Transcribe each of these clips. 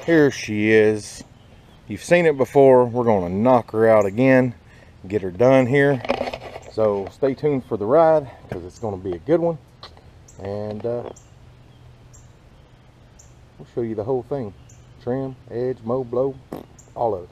Here she is. You've seen it before. We're going to knock her out again, get her done here. So stay tuned for the ride, because it's going to be a good one. And we'll show you the whole thing. Trim, edge, mow, blow, all of it.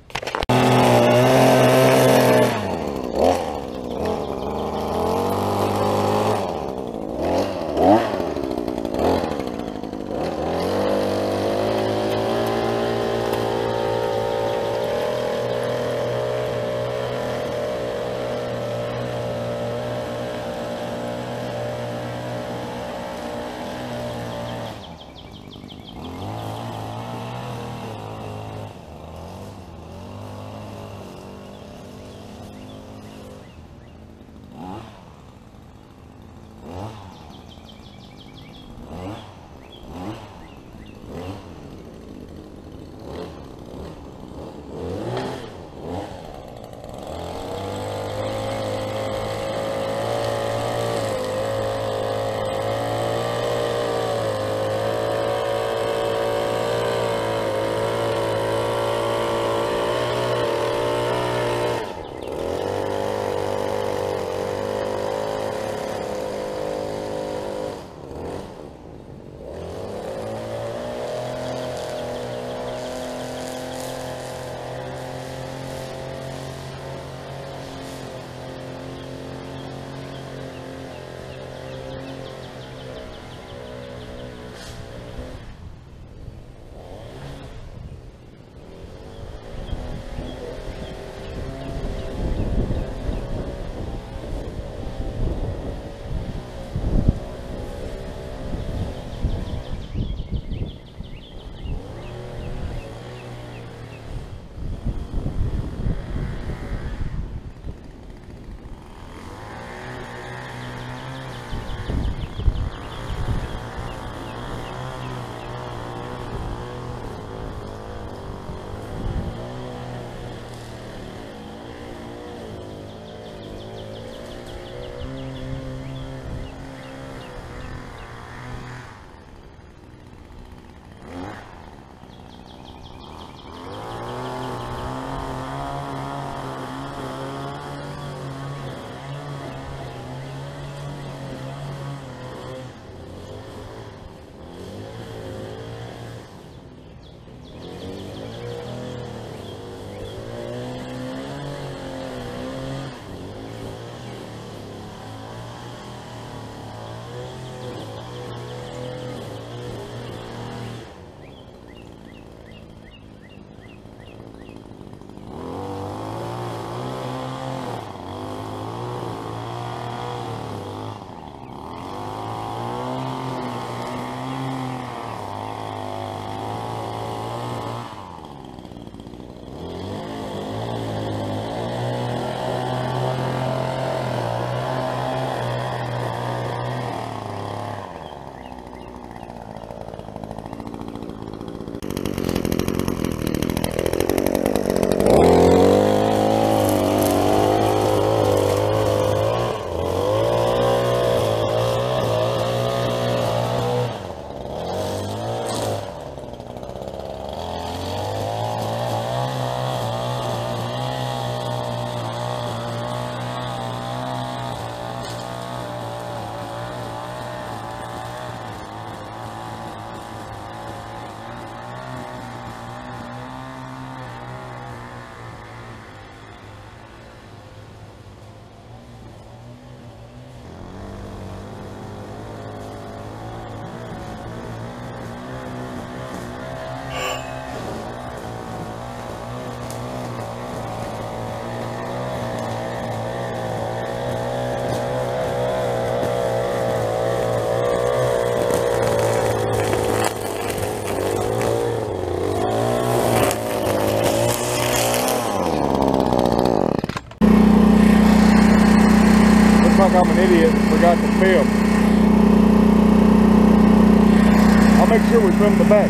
Like I'm an idiot and forgot to film. I'll make sure we film the back.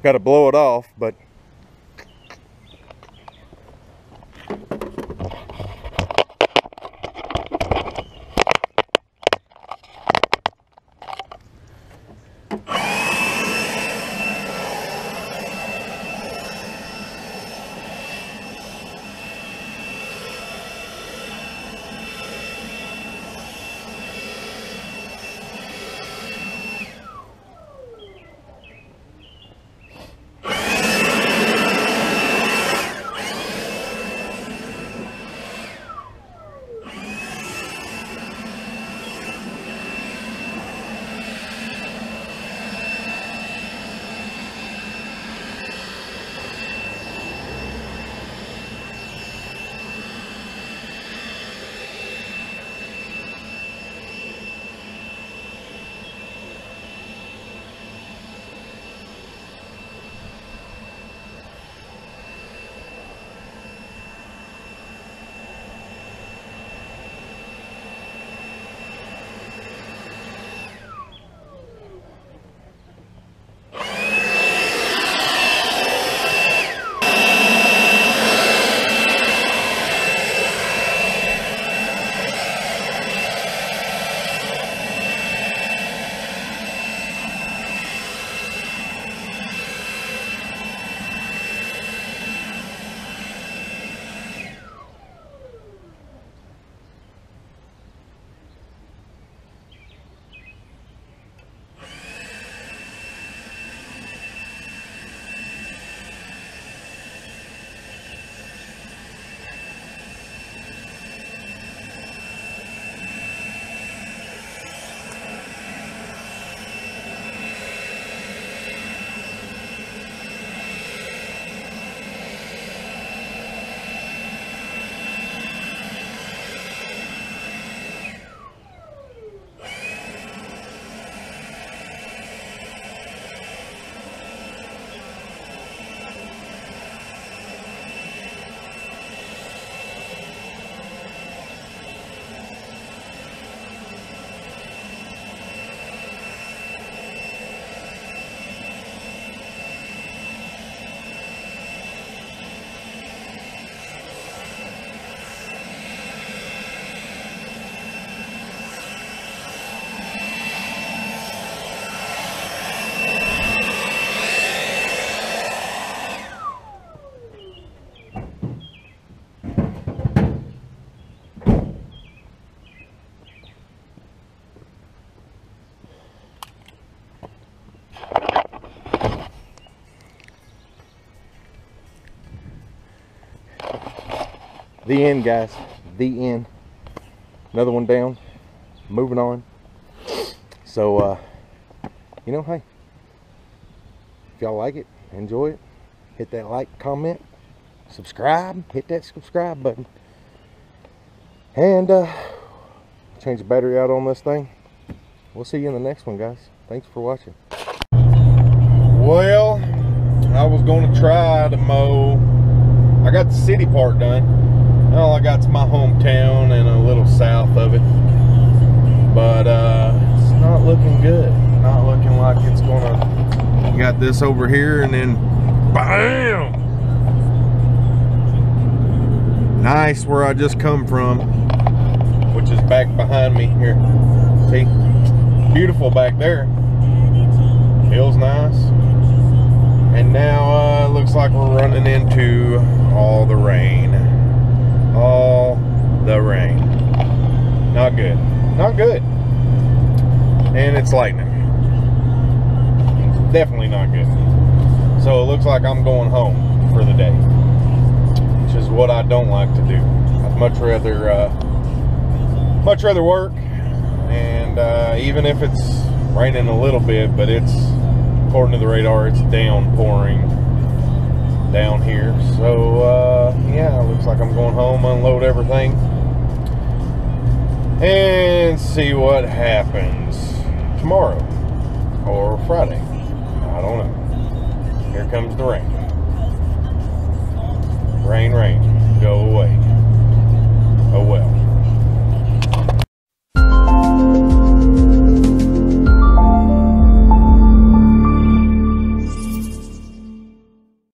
got to blow it off, but the end, guys. The end. Another one down. Moving on. So, you know, hey, if y'all like it, enjoy it, hit that like, comment, subscribe, hit that subscribe button. And change the battery out on this thing. We'll see you in the next one, guys. Thanks for watching. Well, I was going to try to mow. I got the city part done. All I got's my hometown and a little south of it. But it's not looking good. Not looking like it's gonna. Got this over here and then bam! Nice where I just come from, which is back behind me here. See? Beautiful back there. Feels nice. And now looks like we're running into all the rain. All the rain. Not good. Not good. And it's lightning. Definitely not good. So it looks like I'm going home for the day, which is what I don't like to do. I'd much rather work, and even if it's raining a little bit, but it's, according to the radar, it's downpouring down here. So yeah, looks like I'm going home, unload everything, and see what happens tomorrow or Friday. I don't know. Here comes the rain. Rain, rain, go away.